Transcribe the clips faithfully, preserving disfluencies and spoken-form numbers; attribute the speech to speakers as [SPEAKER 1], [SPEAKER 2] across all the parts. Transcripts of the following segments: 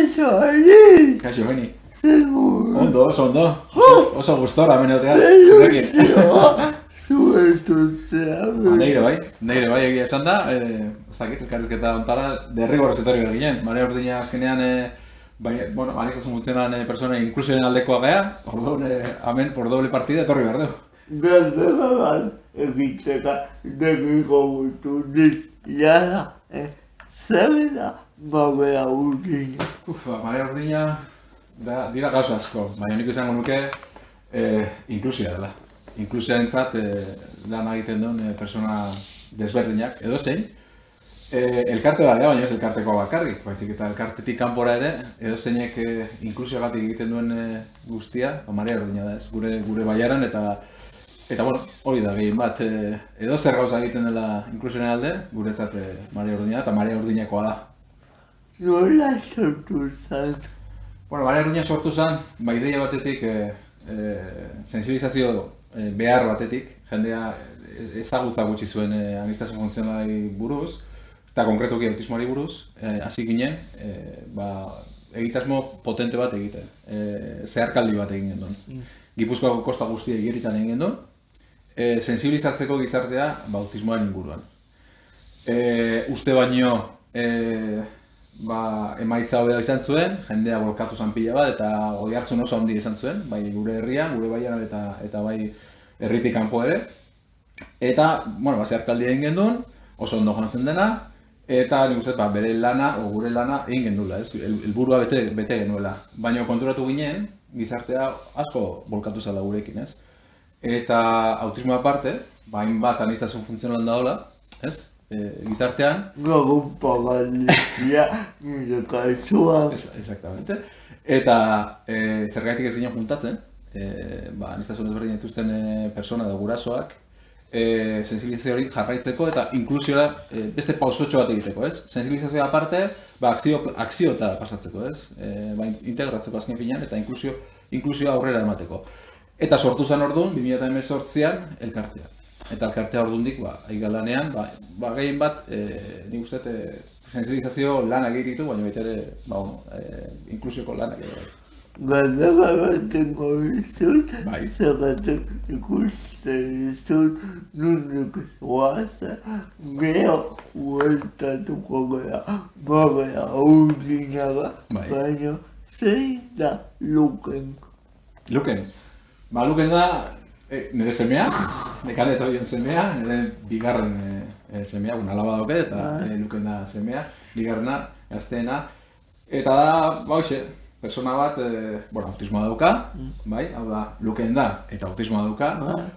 [SPEAKER 1] Kaixo, Eni!
[SPEAKER 2] Kaixo, Eni.
[SPEAKER 1] Zer modu?
[SPEAKER 2] Ondo, oso ondo. Oso gustora meneotea.
[SPEAKER 1] Zuertutzea.
[SPEAKER 2] Neire bai, neire bai egia esan da. Ez dakit, elkarrizketa ontara derrigorrez etorri behar ginen. Marea Urdina azkenean, bueno, anistazun funtzionan persona inklusioen aldekoa gea. Orduan, hemen, por doble partida etorri behar dugu.
[SPEAKER 1] Galdera bat egiteka dekiko gutu nik jara. Zer da Marea Urdina?
[SPEAKER 2] Uf, Marea Urdina dira gauza asko, baina nik izango nuke inklusioa dela. Inklusioa entzat lan egiten duen persona desberdinak, edo zein. Elkarte bat, baina ez elkarteko bakarrik, baizik eta elkartetik kanpora ere, edo zeinek inklusioagatik egiten duen guztia, Marea Urdina da ez, gure baiaran eta Eta, bueno, hori da gehien bat, edo zer gauza egiten dela inklusioaren alde, guretzat Marea Urdina eta Marea Urdinakoa da.
[SPEAKER 1] Nola sortu zen?
[SPEAKER 2] Bueno, Marea Urdina sortu zen, ba ideia batetik, sensibilizazio behar batetik, jendea ezagutza gutxi zuen anistazio funtzionalari buruz, eta konkretuki autismoari buruz, hasi ginen, egitasmo potente bat egiten, zeharkaldi bat egin gendun. Gipuzkoako kosta guztia igeritan egin gendun, sensibilizatzeko gizartea autismoaren inguruan. Uste baino emaitza hobea izan zuen, jendea bolkatu zan pila bat eta goi hartzun oso handia izan zuen, bai gure herrian, gure baiaran eta bai herritik kanpo ere. Eta, bueno, zeharkaldi egin gendun, oso ondo joan zen dena, eta nik uste bere lana, o gure lana egin gendula, helburua bete genuela. Baina konturatu ginen, gizartea asko bolkatu zela gurekin, ez? Eta autismoa aparte, hainbat anistazio funtzionalan daola, ez? Gizartean...
[SPEAKER 1] Lagun pagalizia, nire kaixoa.
[SPEAKER 2] Exactamente. Eta zergaitik ez ginen juntatzen, anistazio desberdin dituzten persona da gurasoak, sensibilizazio hori jarraitzeko eta inklusiora beste pausotxo bat egiteko, ez? Sensibilizazioa aparte, akziota pasatzeko, ez? Integratzeko azken finean eta inklusioa aurrera emateko. Eta sortu zen orduan, bi mila hemezortzian, elkartea. Eta elkartea ordundik, aigalanean, gehien bat, nik uste, sensibilizazio lanak egitu, baina baita ere, inklusioko lanak egitu.
[SPEAKER 1] Galdera batengo izut, zergatik ikusten izut, nundik zoaza, geho hueltatuko gara, Marea Urdinaga, baina zein da Luken?
[SPEAKER 2] Luken? Ba, Luken da nire semea, nekane eta horien semea, nire bigarren semea, una alaba dauke, eta Luken da semea, bigarrena, gazteena, eta da, ba hoxe, persona bat, bueno, autismoa dauka, bai, hau da, Luken da, eta autismoa dauka,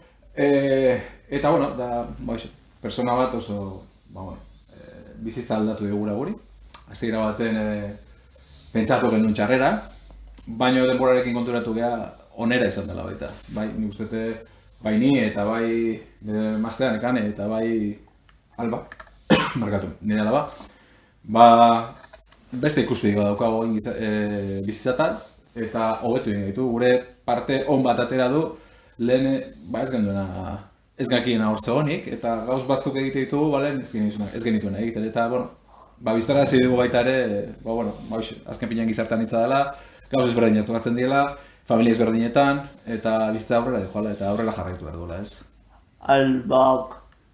[SPEAKER 2] eta, bueno, da, ba hoxe, persona bat oso, ba, bueno, bizitza aldatu egura guri, hasiera baten pentsatu gendun txarrera, baina denborarekin konturatu geha onera izan dela baita. Bai, nik ustete, bai ni eta bai maztean ekane eta bai alba, markatu, nire alaba, ba, beste ikuspegiko daukago bizitzataz eta hobetu egin gaitu. Gure parte on bat atera du, lehen, ba ez genduena, ez gakiena hortze honik, eta gauz batzuk egite ditugu, balen, ez genituena egiten, eta, bueno, ba, biztara hasi dugu baita ere, ba, bueno, azken finean gizartean hitza dela, gauz ezberdinak tokatzen diela, familia ezberdinetan, eta bizitza aurrera joala, eta aurrera jarraitu behar duela, ez?
[SPEAKER 1] Albak,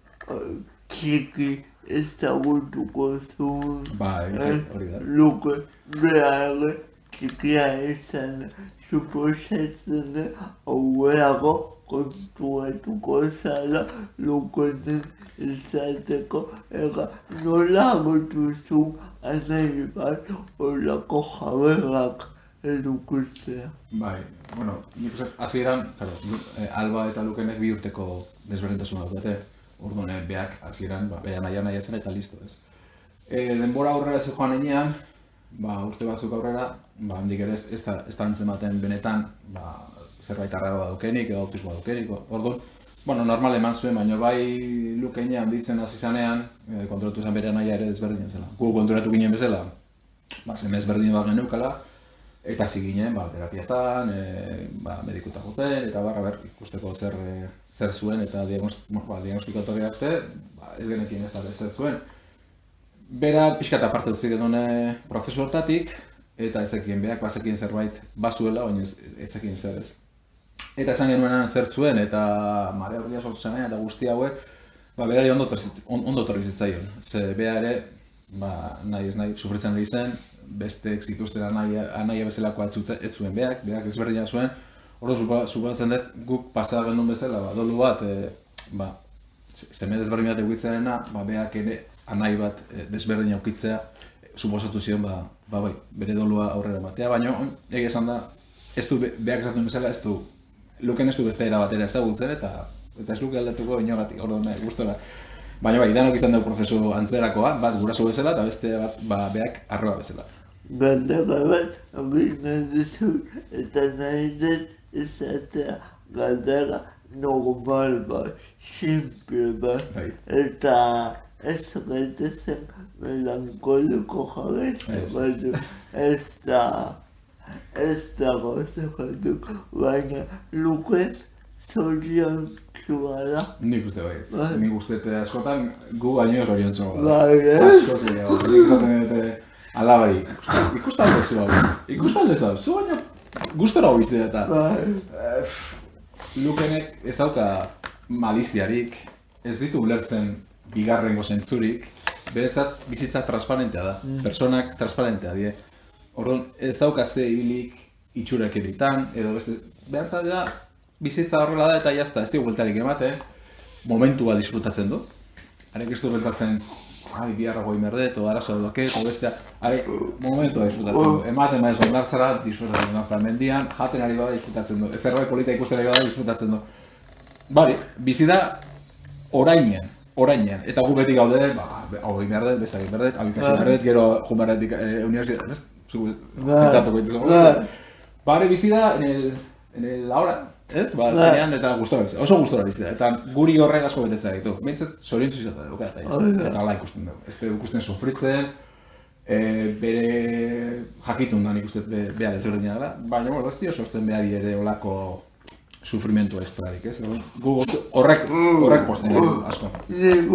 [SPEAKER 1] txiki, ezagutuko zuen,
[SPEAKER 2] hori da.
[SPEAKER 1] Luke, behar, txikia izan, suposatzen aurrerago kontuatuko zala Lukenen izateko, eta nola agotu zuen anai bat horako jaberak edukutzea.
[SPEAKER 2] Bai, bueno, nik uste, hasieran, Alba eta Lukenek bi urteko desberdintasuna dute, orduan beak hasieran, bera nahi nahi ezen eta listo, ez. Denbora aurrera ez joan enean, urte batzuk aurrera, handik ere ez da antzematen benetan, zerbait arraroa dukenik edo autismoa dukenik, orduan, bueno, normal eman zuen, baina bai Lukenean bitzen hasi zanean, konturatu zen bere naia ere ezberdinen zela. Gu konturatu ginen bezala, zeme ezberdin bat geneukala, eta hasi ginen, terapiatan, medikuta goten, eta barra ber, ikusteko zer zuen, eta diagnostikatu arte, ez genekin ez da zer zuen. Bera, pixka eta parte utzi genuen prozesu hortatik, eta ezekien beak, bazekien zerbait bazuela, baina ezekien zer ez. Eta esan genuenan zer zuen, eta marea horria sortu zen, eta guzti hauek, ba, berari ondo torri zitzaion. Ze bea ere, ba, nahi ez nahi, sufritzen ari zen, beste zituztera anaia bezalako ez zuen beak, beak ezberdina zuen. Ordu, supatzen dut, guk pasa genuen bezala, ba, dolu bat, e, ba, zeme desberdin bat eukitzearena, ba, beak ere anai bat e, desberdin aukitzea, suposatu zion, ba, ba, bai, bere dolua aurrera batea, baina egia esan da, ez du beak esaten bezala, ez du, luken ez du beste era batera ezagutzen, eta eta ez luke aldatuko inogatik, ordu nahi, gustora. Baina bai, danok izan dugu prozesu antzerakoa, bat guraso bezala, eta beste bat, ba, beak arroa bezala.
[SPEAKER 1] Galdera bat, egiten dizut, eta nahi dut izatea galdera normal bat, simple bat, eta ez gaitezen melankoliko jarretza bat, ez da, ez da gauzakatuko, baina luken zorion txua da.
[SPEAKER 2] Nik uste baiz, nik uste askotan gu baino zorion txua da.
[SPEAKER 1] Bai,
[SPEAKER 2] Askotan, nik usaten dute alabai, ikustalde zu hau, ikustalde zu hau, zu baino gustora hau bizte eta Lukenek ez dauka maliziarik, ez ditu ulertzen bigarrengo zentzurik, beretzat bizitza transparentea da, personak transparentea die. Orduan ez dauka ze hilik itxurek eritan, edo beste, behantzat da bizitza horrela da eta jazta, ez dugu bueltarik ematen, momentua disfrutatzen du. Harek ez du beltatzen, ai, biharra goi merdet, o arazo doke, o bestea, harek momentua disfrutatzen du. Ematen baiz ondartzara, disfrutatzen du ondartzara mendian, jaten ari bada disfrutatzen du. Zerbait polita ikusten ari bada disfrutatzen du. Bari, bizi da orainean, orainean. Eta gu beti gaude, ba, hau egin behar dut, beste egin behar dut, hau ikasi behar dut, gero jun behar dut universitatea, ez? Zugu, pentsatuko dituzu. Bari, bizi da, en el, en el ahora, ez? Ba, azkenean eta gustora bizi, oso gustora bizi da. Eta guri horrek asko betetzea ditu. Behintzat, zoriontzu izatea dugu, eta ez, eta ala ikusten dugu. Ez dugu ikusten sufritzen, bere jakitun da nik uste behar ez berdina dela, baina bueno, ez dio sortzen behari ere olako sufrimentu ekstrarik, ez? Gu horrek, horrek posten dugu asko.
[SPEAKER 1] Nik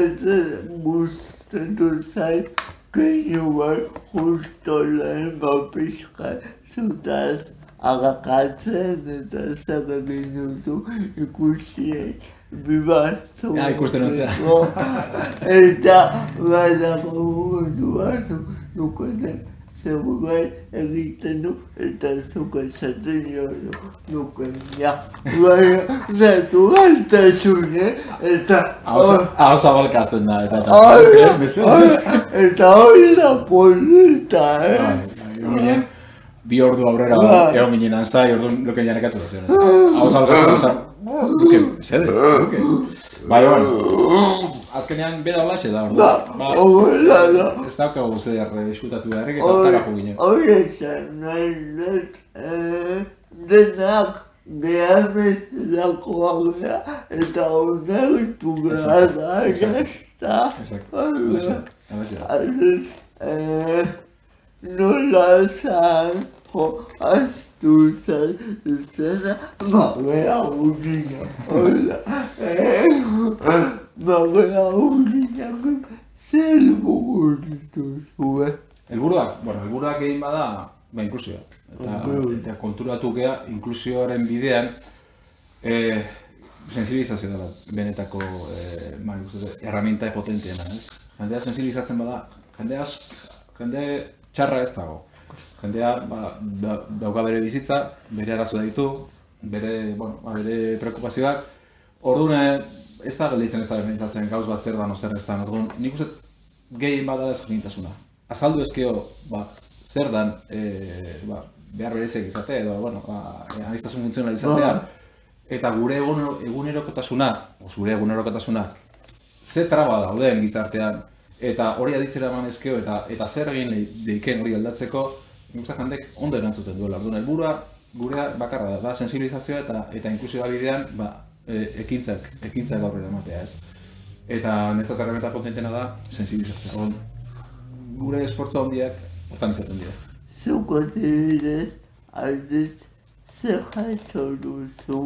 [SPEAKER 1] gustatu zait, gehiu bai justo lehen bapizka zutaz agakatzen eta zer egin duzu ikusiek bibazu.
[SPEAKER 2] Ja, ikusten ontzea.
[SPEAKER 1] Eta badago mundu bat nukenek zerbait egiten du eta zuk esaten joan nuken ja. Baina naturaltasun, eta...
[SPEAKER 2] Hau zabalkazten da, eta
[SPEAKER 1] eta hori da polita, eh?
[SPEAKER 2] Bi ordu aurrera egon ginen anzai, orduan luken janekatu da zen. Hau zabalkazten da, luke, zede, luke. Bai, bueno, azkenean bera holaxe da, orduan. Ez daukagu zer diskutatu beharrik eta tarako ginen.
[SPEAKER 1] Horretan, nahi dut, denak behar bezalakoa gara eta onartu behar da, jazta. Nola zanko aztu zan zena mabea urina, hola. Mabea urinak zer buguritu zuen.
[SPEAKER 2] Elburuak, bueno, elburuak egin bada, ba, inklusioa. Eta konturatu gea, inklusioaren bidean, sensibilizazio dela, benetako erraminta potenteena, ez? Jendea sensibilizatzen bada, jende txarra ez dago. Jendea dauka bere bizitza, bere arazoa ditu, bere preokupazioak. Orduan ez da gelditzen ez da benetatzen gauz bat zer dan o zer ez da. Nik uste gehien bada ez jakintasuna. Azaldu ezkeo zer dan behar bereziak izatea edo aniztasun funtzional izatea. Eta gure egunerokotasuna, zure egunerokotasunak, ze traba dauden gizartean, eta hori aditzera eman ezkeo eta zer egin deiken hori aldatzeko, nik uste jendek ondo erantzuten duela. Orduan helburua gurea bakarra da, sensibilizazioa eta inklusioa bidean ekintzak, ekintzak aurrera ematea, ez. Eta netzat erremeta potentena da sensibilizatzea. Gure esfortzu handiak hortan izaten dira.
[SPEAKER 1] Zuko adibidez, aldiz, zer jaso duzu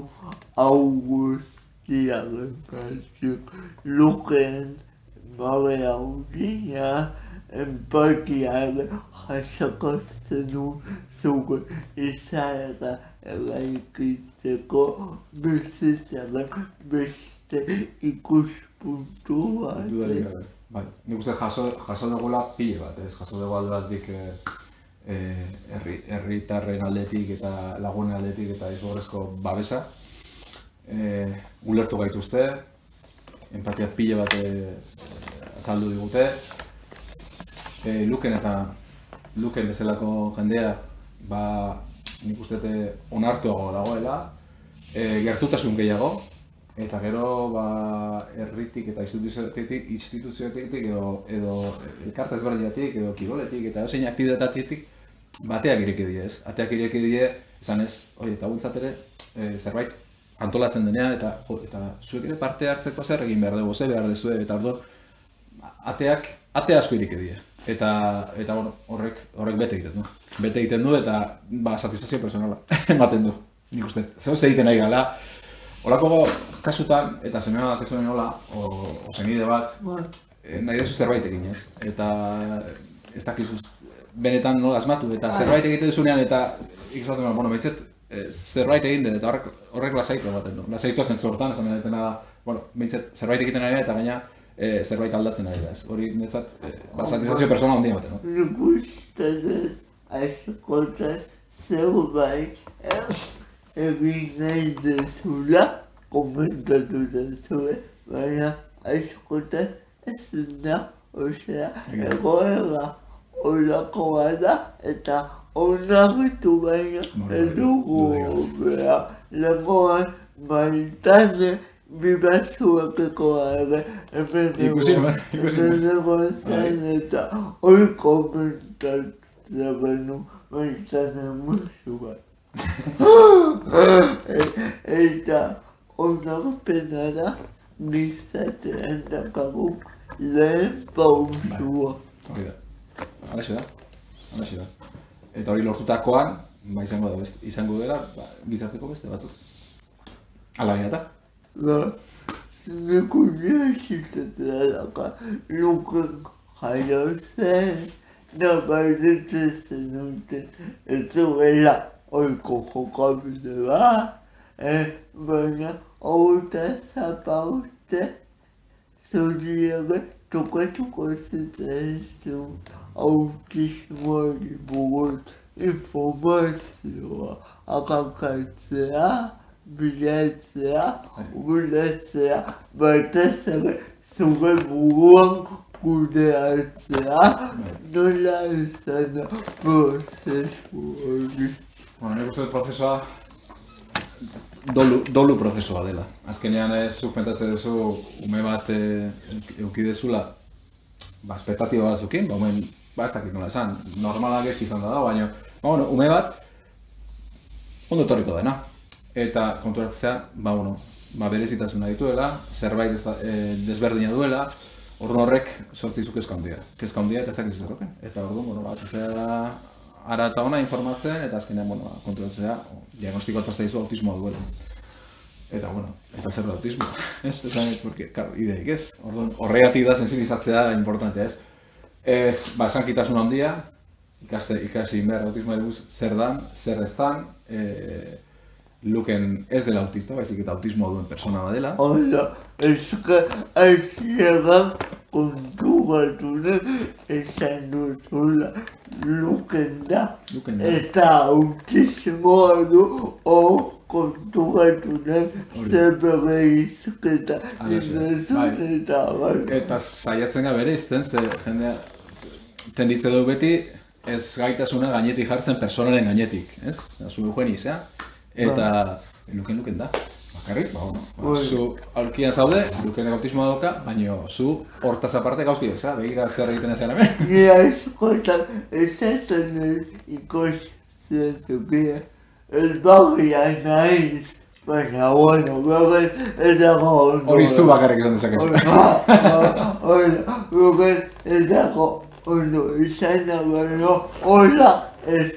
[SPEAKER 1] Augustiaren kasik Luken mabea urina empatia jasoko zenuen zure izaera eraikitzeko bizitzaren beste ikuspuntu batez.
[SPEAKER 2] Bai, nik uste jaso, jaso dugula pile bat, ez? Jaso dugu alde batik eh, herritarren aldetik eta lagunen aldetik eta izugarrizko babesa. Eh, ulertu gaituzte, empatia pile bat eh, azaldu digute. Eh, Luken eta Luken bezalako jendea, ba, nik uste onartuago dagoela, eh, gertutasun gehiago, eta gero ba, herritik eta instituzioetik, instituzioetik edo, edo elkarte ezberdinatik edo kiroletik eta zein aktibitatetik bateak ireki die, ez? Ateak ireki die, esan ez, oi, eta guntzat ere, e, zerbait antolatzen denean eta jo, eta zuek ere parte hartzeko zer egin behar dugu, ze behar dezue, eta orduan ateak, ate asko ireki die. Eta, eta bueno, horrek, horrek bete egiten du. Bete egiten du eta ba, satisfazio personala ematen du, nik uste. Zer egiten nahi gala, holako kasutan, eta semea bat ez zuen hola, o, o senide bat, eh, nahi dezu zerbait egin, ez? Eta ez dakizuz, benetan nola asmatu, eta zerbait egiten duzunean, eta ikusatzen, bueno, behitzet, eh, zerbait egin dut, eta horrek, horrek lasaitu ematen du. Lasaitua zentzu hortan, esan dutena da, bueno, behitzet, zerbait egiten nahi da, eta gaina eh, zerbait aldatzen nahi da, ez? Hori netzat, eh, ba, satisfazio persona handia ematen, no?
[SPEAKER 1] Nik uste dut, askotan zerbait, egin nahi dezula, komentatu dezue, baina askotan ez da, osea, egoera horako bada, eta onartu baina edugu bera, legoan baitane bibatzuekeko ere, hemen egon zen eta hori komentatzea benu baitane musu bat. Eta onarpena da gizatean dakagun lehen pausua.
[SPEAKER 2] Hori da, halaxe da, halaxe da. Eta hori lortutakoan, ba, izango da beste, izango dela, ba, gizarteko beste batzuk. Ala gina eta?
[SPEAKER 1] Ba, zineko nesitatea daka Luken jaio zen, nabairetzen zenuten, ez zuela oiko jokabide bat, eh, baina hauta zapauste zuriege tokatuko zitzaizu autismoari buruz informazioa akakatzea, bilatzea, uletzea, batez ere zure buruan kudeatzea, nola izan da prozesu hori.
[SPEAKER 2] Bueno, nik uste dut prozesua dolu, dolu prozesua dela. Azkenean ez zuk pentatzen duzu ume bat eduki dezula, ba, espektatiba batzukin, ba, umen, ba, ez dakit nola esan, normalak ez izan da, baina, ba, bueno, ume bat ondo etorriko dena. Eta konturatzea, ba, bueno, ba, berezitasuna dituela, zerbait ez da, e, desberdina duela, orduan horrek sortzizu kezka handia. Kezka handia eta ez dakizu zerroken. Eta orduan, bueno, bat, zera ara eta ona informatzen, eta azkenean, bueno, konturatzea, diagnostiko atrastaizu autismoa duela. Eta, bueno, eta zer da autismoa, ez? Esan, porque, claro, ideik ez. Orduan, horregatik da sensibilizatzea importantea, ez? E, ba, esankitasun handia, ikaste, ikasi behar autismoa eguz zer dan, zer ez dan, e, Luken ez dela autista, baizik eta autismoa duen persona badela.
[SPEAKER 1] Hala, eska hasieran konturatunen esan duzula Luken da.
[SPEAKER 2] Luken da.
[SPEAKER 1] Eta autismoa du hor konturatunen zebere izketa inezun eta bai.
[SPEAKER 2] Eta saiatzen gara bere izten, ze jendea tenditze du beti ez gaitasuna gainetik jartzen personaren gainetik, ez? Zu Eugeni izea. Eta Luken Luken da, bakarrik, ba, bueno, zu aurkian zaude, Luken autismoa dauka, baina zu hortaz aparte gauzki ez, begira zer egiten ezean hemen.
[SPEAKER 1] Ni askotan esaten ikusten ez barria naiz, baina, bueno, berren ez dago ondo.
[SPEAKER 2] Hori zu bakarrik izan dezakezu.
[SPEAKER 1] Berren ez dago ondo izan da, baina, hola ez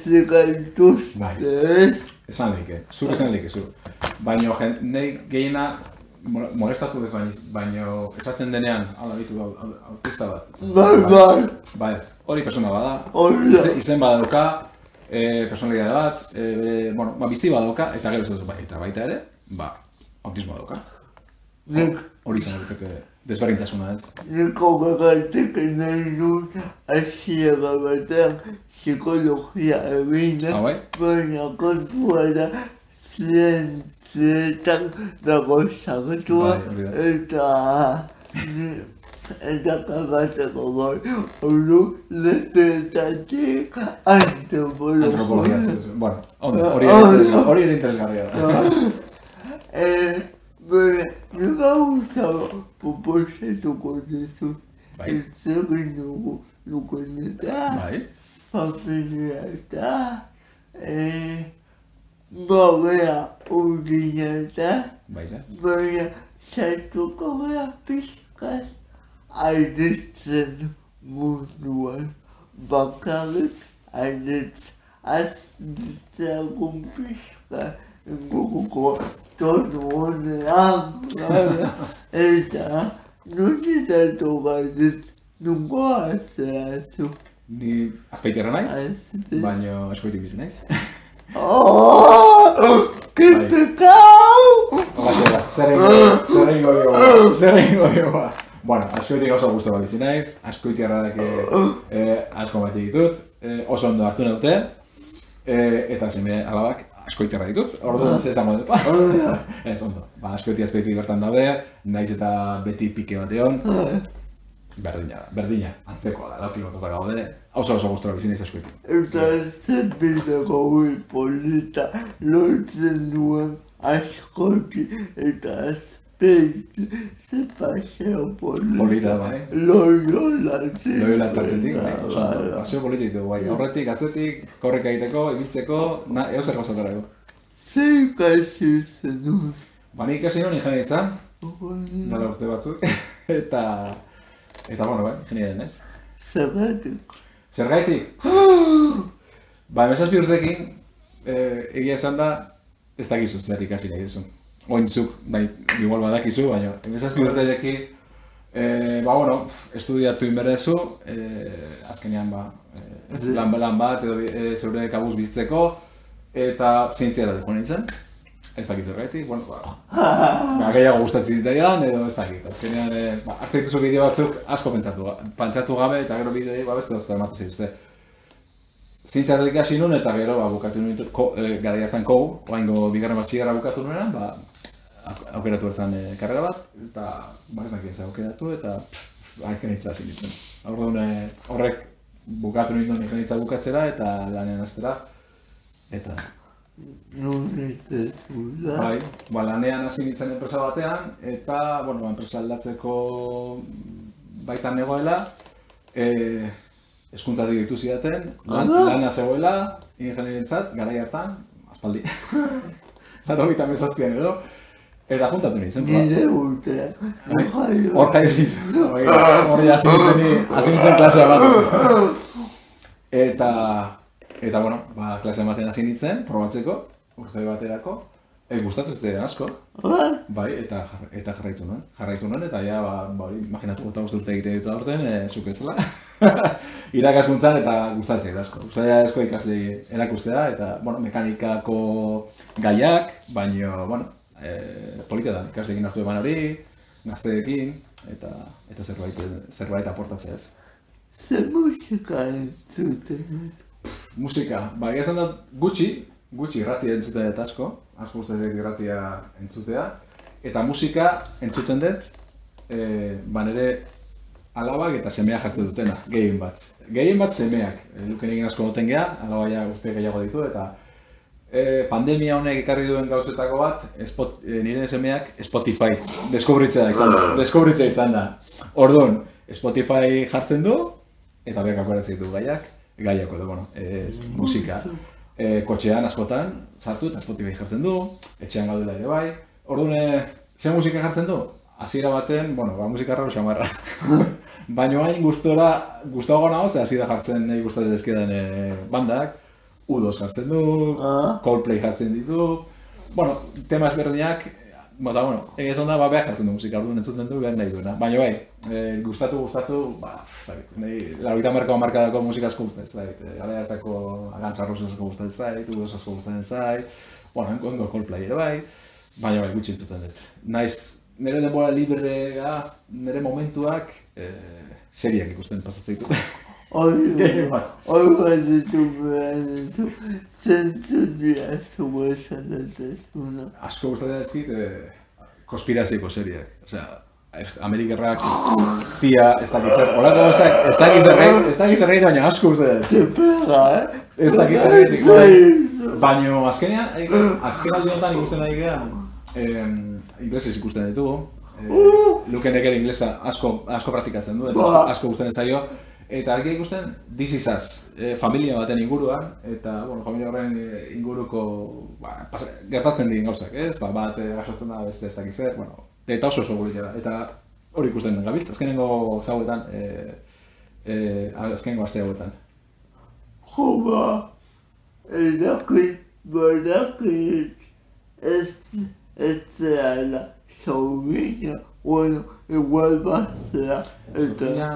[SPEAKER 1] gaituzte ez.
[SPEAKER 2] Esan lehike, zuk esan lehike, zu. Baina nahi gehiena molestatu ez baino esaten denean, hala ditu autista bat.
[SPEAKER 1] Bai, bai.
[SPEAKER 2] Ba ez, hori persona bada,
[SPEAKER 1] Hori da.
[SPEAKER 2] izen badauka, personalidade bat, bueno, ba, bizi badauka, eta gero ez dut, eta baita ere, ba, autismo badauka.
[SPEAKER 1] Nik,
[SPEAKER 2] Hori izan ditzake desberdintasuna ez.
[SPEAKER 1] niko gagatik nahi dut hasiera batean psikologia egina,
[SPEAKER 2] Ah, bai?
[SPEAKER 1] baina kontua da zientzietan dago sartua,
[SPEAKER 2] Bai, hori da.
[SPEAKER 1] eta eta kagateko bai, hori leteetatik antropologia.
[SPEAKER 2] Antropologia. Bueno, ondo, hori ere hori ere interesgarria da.
[SPEAKER 1] Eh, baina, nik gauza proposatuko dizu,
[SPEAKER 2] Bai.
[SPEAKER 1] zer dugu nukoneta,
[SPEAKER 2] Bai,
[SPEAKER 1] familia eta, eh, gauea urdineta,
[SPEAKER 2] baita.
[SPEAKER 1] baina sartuko gara pixkat airetzen munduan, bakarrik airetz, azitzagun pixkat, inguruko tonu honean, eta nonetatu gairetz, nungo azerazu.
[SPEAKER 2] Ni azpeiterra naiz,
[SPEAKER 1] Azitez.
[SPEAKER 2] baina askoitik bizi naiz.
[SPEAKER 1] Oh, que
[SPEAKER 2] Bai.
[SPEAKER 1] pecado!
[SPEAKER 2] Hola, zer egingo, zer egingo diogu, zer egingo diogu. Bueno, askoitik oso guztua bizi naiz, askoitirrak eh, asko bat ditut, eh, oso ondo hartu naute, eh, eta seme alabak askoitirra ditut, orduan ze esango dut. Ez, ondo, ba, askoiti azpeitik bertan daude, naiz eta beti pike bat egon, berdina da, berdina, antzekoa da, lauki bototak gaude, oso oso guztua bizi naiz askoitik.
[SPEAKER 1] Eta zenbideko gui polita lortzen duen askoti eta azpeiti ze paseo polita.
[SPEAKER 2] Polita, bai.
[SPEAKER 1] Loiolatik.
[SPEAKER 2] Loiola tartetik, bai, oso ondo, paseo politik dugu, bai, aurretik, atzetik, korrika egiteko, ibiltzeko, na, eozer gauzatara egu.
[SPEAKER 1] Zer ikasi zenun.
[SPEAKER 2] Ba, nik ikasi nuen ingenieritza, dara urte batzuk, eta, eta bueno, bai, ingeniaren ez.
[SPEAKER 1] Zergatik.
[SPEAKER 2] Zergaitik? Ba, emezazpi urtekin, eh, egia esan da, ez dakizu zer ikasi nahi duzu. Ointzuk, bai, igual badakizu, baina emezazpi urterekin, eh, ba, bueno, estudiatu inberdezu, eh, azkenean, ba, eh, ez, lan, lan bat, edo eh, zeure kabuz bizitzeko, eta zientzia da joan nintzen. Ez dakit zergaitik, bueno, ba, ba, gehiago gustatzen zitzaidan, edo ez dakit. Azkenean, eh, ba, hartzen dituzu bideo batzuk asko pentsatu, pentsatu gabe, eta gero bideoi, ba, beste doztu ematen zituzte. Zientziatik hasi nuen, eta gero, ba, bukatu nuen, ko, e, gara hartan kogu, oraingo bigarren batxilerra bukatu nuenan, ba, aukeratu bertzen e, karrera bat, eta, ba, ez dakit ez aukeratu, eta, ba, ingenieritza hasi nintzen. Orduan, e, horrek bukatu nuen ingenieritza bukatzera, eta lanean hastera, eta,
[SPEAKER 1] Nonetezu da.
[SPEAKER 2] bai, ba, lanean hasi nintzen enpresa batean, eta, bueno, ba, enpresa aldatzeko baitan negoela, e, hezkuntzatik ditu zidaten, lan, lana zegoela, ingenierintzat, garai hartan, aspaldi, laro bita mezazkian edo, eta juntatu nintzen.
[SPEAKER 1] Nire urtea.
[SPEAKER 2] Hor jaio zintzen, hori hasi nintzen, hasi nintzen klasea bat. Eta, eta bueno, ba, klasea baten hasi nintzen, probatzeko, urte baterako, e, gustatu ez dira asko, bai, eta, jar, eta jarraitu nuen, jarraitu nuen, eta ja, ba, ba, imaginatu gota uste urte egite ditu aurten, e, zuk ezela. Irakaskuntzan eta gustatzen zait asko. Gustatzen asko ikasle erakustea eta, bueno, mekanikako gaiak, baino, bueno, eh, polita da, ikasleekin hartu eman hori, gazteekin, eta eta zerbait, zerbait aportatzea ez.
[SPEAKER 1] Zer musika entzuten?
[SPEAKER 2] Musika, ba, egia esan da gutxi, gutxi irratia entzutea dut asko, asko gustatzen zait irratia entzutea, eta musika entzuten dut, eh, ba nere alabak eta semeak jartzen dutena, gehien bat. Gehien bat semeak, luken egin asko duten geha, alabaia uste gehiago ditu, eta e, pandemia honek ekarri duen gauzetako bat, espot, e, nire semeak Spotify deskubritzea izan da. Deskubritzea izan da. Orduan, Spotify jartzen du, eta bergak beratzen ditu gaiak, gaiako edo, bueno, e, musika. E, kotxean askotan, sartu eta Spotify jartzen du, etxean gaudela ere bai. Orduan, e, ze musika jartzen du? Hasiera baten, bueno, ba, musika raro xamarra. Baina hain gustora, gustago nago, ze hasiera jartzen nahi gustatzen dezkedan e, bandak, U dos jartzen du,
[SPEAKER 1] Ah.
[SPEAKER 2] Coldplay jartzen ditu, bueno, tema ezberdinak, Bata, bueno, egizan da, ba, behar jartzen du musika, orduan entzuten du, behar nahi duena. Baina bai, e, gustatu, gustatu, ba, zait, nahi, laurogeita hamarko hamarkadako musika asko gustatzen zait, gara hartako Guns N' Roses asko gustatzen zait, U dos asko gustatzen zait, bueno, enko Coldplay ere bai, baina bai, gutxi entzuten dut. Naiz, nire denbora librea, nire momentuak, e, seriak ikusten pasatzen ditu.
[SPEAKER 1] Hori bat ditu behar ditu, zentzut behar zugu esan dut.
[SPEAKER 2] Asko gustatzen dut, eh, konspirazioko seriak. Osea, Amerikarrak, C I A, ez dakiz zer, horako gauzak, ez dakiz zerreit, ez dakiz zerreit, baina asko gustatzen dut.
[SPEAKER 1] Kepega, eh?
[SPEAKER 2] Ez dakiz zerreit, baina azkenean, azken aldiotan ikusten nahi gehan, inglesez ikusten ditugu. Lukenek ere inglesa asko praktikatzen du, asko gustatzen zaio. Eta argi ikusten, This Is Us, e, familia baten inguruan, eta, bueno, familia horren inguruko, ba, pas, gertatzen diren gauzak, ez? Ba, bat gasotzen da, beste ez dakiz zer, bueno, eta oso oso guretzera, eta hori ikusten den gabiltz, azkenengo zauetan, e, e, azkenengo aste hauetan.
[SPEAKER 1] Jo, ba, edakit, badakit, ez, ez zera, saubina, bueno, igual bat zera, eta,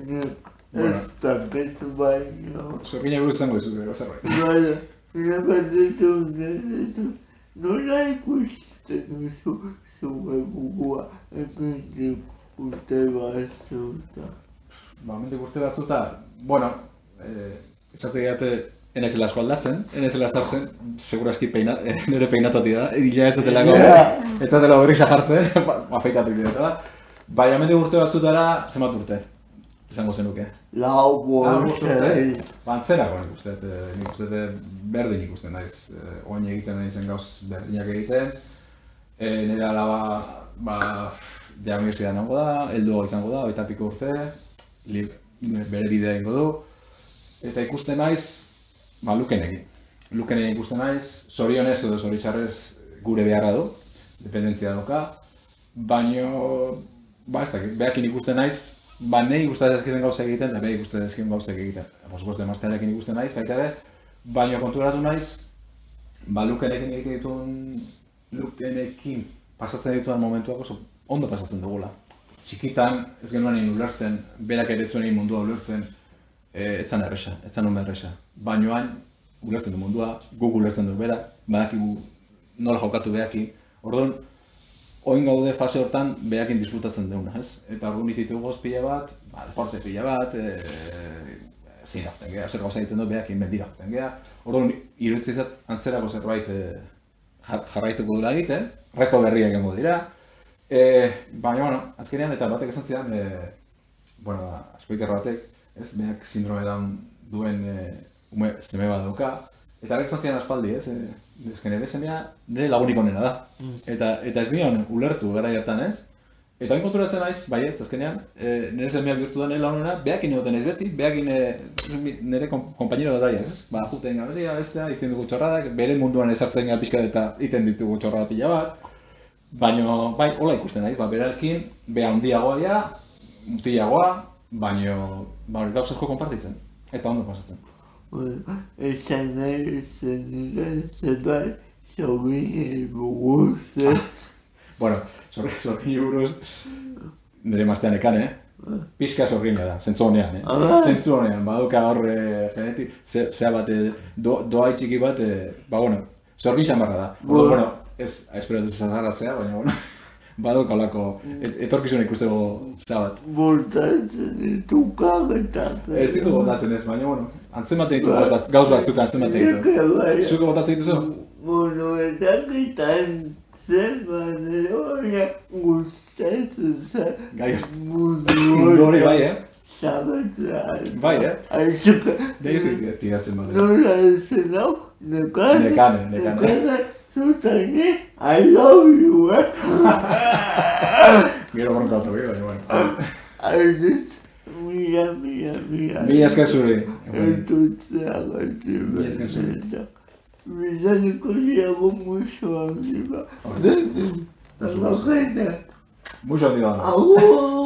[SPEAKER 1] ez dakit baino.
[SPEAKER 2] Zorgina buruz zango izuz, bero, zerbait.
[SPEAKER 1] Baina, nakatetu nenezu, nola ikusten duzu zure bugua, emendik urte batzuta.
[SPEAKER 2] Ba, emendik urte batzuta, bueno, esate gehate, enezela asko aldatzen, enezela estartzen, seguraski peina, nire peinatuati da, egila ez datelako, ez zatela horrik sajartzen, afeitatu gire, bai, emendik urte batzutara, zemat urte? Izango zenuke.
[SPEAKER 1] Lau bortzei.
[SPEAKER 2] Bantzerako nik uste, nik uste berdin ikusten naiz. Oin egiten nahi zen gauz berdinak egiten. Nire alaba, ba, ja universitatean nago da, heldu izango da, hogeita piko urte, bere bidea ingo du. Eta ikusten naiz, ba, Lukenekin. Lukenekin ikusten naiz, zorionez edo zoritxarrez gure beharra du, dependentzia dauka. Baino, ba, ez dakit, behakin ikusten naiz, ba, nahi gustatzen ezkiten gauza egiten, eta behi gustatzen ezkiten gauza egiten. Por supuesto, emaztearekin ikusten naiz, baita ere, baina konturatu naiz, ba, Lukenekin egiten dituen, Lukenekin pasatzen dituen momentuak oso ondo pasatzen dugula. Txikitan, ez genuen egin ulertzen, berak ere zuen egin mundua ulertzen, etzan erresa, etzan honba erresa. Bainoan, ulertzen du mundua, guk ulertzen du berak, badakigu nola jokatu behakin. Orduan, oin gaude fase hortan behakin disfrutatzen duguna, ez? Eta orduan ititu goz pila bat, ba, deporte pila bat, zin horten geha, zer gauza egiten dut behakin mendira horten geha. Orduan, iruditzen izat antzerako zerbait jarraituko dula egiten, reto berriak egongo dira. Baina, bueno, azkenean eta batek esan zidan, bueno, askoiterra batek, ez, behak sindrome duen ume seme bat dauka. Eta arek esan zidan aspaldi, ez? Ezken ere semea nire lagunik onena da. Eta, eta ez nion ulertu gara hartan ez. Eta hain konturatzen naiz, baietz, azkenean, e, nire semeak bihurtu da nire lagunena, behakin egoten ez beti, behakin e, nire konpainero bat daia, ez? Ba, juten gabelia, bestea, iten dugu txorradak, bere munduan esartzen gara pixka eta iten ditugu txorrada pila bat. Baina, bai, hola ikusten naiz, ba, berarekin, beha handiagoa dira, mutiagoa, baina, ba, hori gauzazko konpartitzen, eta ondo pasatzen.
[SPEAKER 1] Esan nahi zen nire zerbait zorgin buruz, eh?
[SPEAKER 2] Bueno, zorgin buruz, nire maztean ekan, eh? Pixka zorgina da, zentzu honean, eh? Zentzu honean, baduka hor genetik, zea bat, doai txiki bat, ba, bueno, zorgin xamarra da. Bueno, ez, espero dut zazarratzea, baina, bueno, baduka holako, etorkizun ikusteko zea bat.
[SPEAKER 1] Bortatzen ditu kagetak.
[SPEAKER 2] Ez ditu botatzen ez, baina, bueno, antzematen ditu gauz batzuk antzematen ditu. Zuko botatzen dituzu?
[SPEAKER 1] Bueno, edakitan zen, baina hori gustatzen zen.
[SPEAKER 2] Gai mundu hori bai, eh?
[SPEAKER 1] Zagatzen.
[SPEAKER 2] Bai, eh?
[SPEAKER 1] Aizuka.
[SPEAKER 2] Da ez dut tiratzen bat.
[SPEAKER 1] Nola zen hau, nekane.
[SPEAKER 2] Nekane, nekane.
[SPEAKER 1] Zutane, I love you, eh?
[SPEAKER 2] Gero bronka auto bai, baina, bueno.
[SPEAKER 1] Alditz, mira, mira, mira.
[SPEAKER 2] Mila esker zuri.
[SPEAKER 1] Entutzea gati
[SPEAKER 2] Mila esker zuri.
[SPEAKER 1] Bizaneko diago muso amiga. Denen, agajena.
[SPEAKER 2] Muxo handi da.
[SPEAKER 1] Agur!